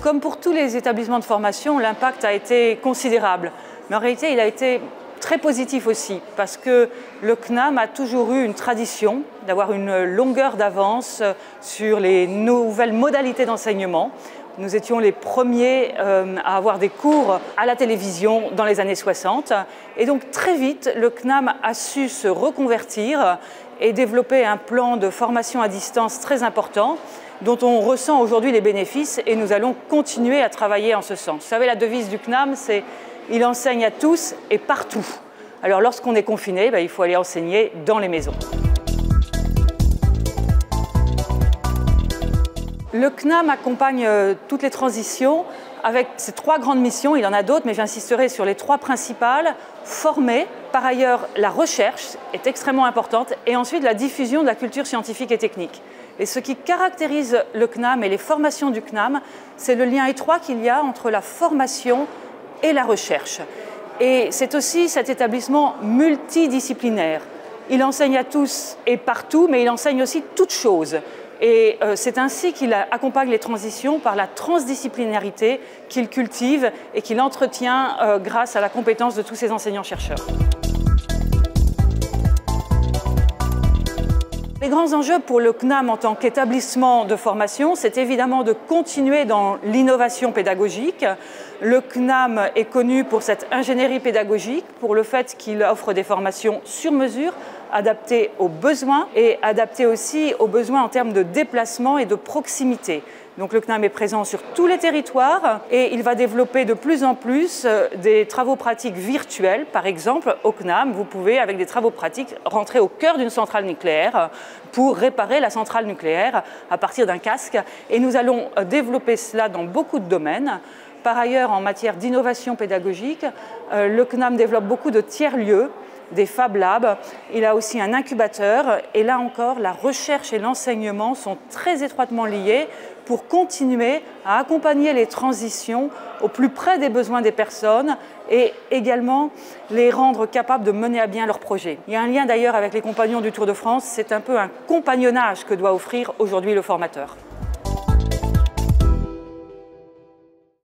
Comme pour tous les établissements de formation, l'impact a été considérable. Mais en réalité, il a été très positif aussi, parce que le CNAM a toujours eu une tradition d'avoir une longueur d'avance sur les nouvelles modalités d'enseignement. Nous étions les premiers à avoir des cours à la télévision dans les années 60. Et donc très vite, le CNAM a su se reconvertir et développer un plan de formation à distance très important, dont on ressent aujourd'hui les bénéfices, et nous allons continuer à travailler en ce sens. Vous savez, la devise du CNAM, c'est « Il enseigne à tous et partout ». Alors lorsqu'on est confiné, il faut aller enseigner dans les maisons. Le CNAM accompagne toutes les transitions avec ses 3 grandes missions. Il y en a d'autres, mais j'insisterai sur les 3 principales. Former, par ailleurs, la recherche est extrêmement importante, et ensuite la diffusion de la culture scientifique et technique. Et ce qui caractérise le CNAM et les formations du CNAM, c'est le lien étroit qu'il y a entre la formation et la recherche. Et c'est aussi cet établissement multidisciplinaire. Il enseigne à tous et partout, mais il enseigne aussi toutes choses. Et c'est ainsi qu'il accompagne les transitions par la transdisciplinarité qu'il cultive et qu'il entretient grâce à la compétence de tous ses enseignants-chercheurs. Les grands enjeux pour le CNAM en tant qu'établissement de formation, c'est évidemment de continuer dans l'innovation pédagogique. Le CNAM est connu pour cette ingénierie pédagogique, pour le fait qu'il offre des formations sur mesure, adaptées aux besoins et adaptées aussi aux besoins en termes de déplacement et de proximité. Donc le CNAM est présent sur tous les territoires et il va développer de plus en plus des travaux pratiques virtuels. Par exemple, au CNAM, vous pouvez, avec des travaux pratiques, rentrer au cœur d'une centrale nucléaire pour réparer la centrale nucléaire à partir d'un casque. Et nous allons développer cela dans beaucoup de domaines. Par ailleurs, en matière d'innovation pédagogique, le CNAM développe beaucoup de tiers-lieux, des Fab Labs. Il a aussi un incubateur. Et là encore, la recherche et l'enseignement sont très étroitement liés pour continuer à accompagner les transitions au plus près des besoins des personnes et également les rendre capables de mener à bien leurs projets. Il y a un lien d'ailleurs avec les compagnons du Tour de France. C'est un peu un compagnonnage que doit offrir aujourd'hui le formateur.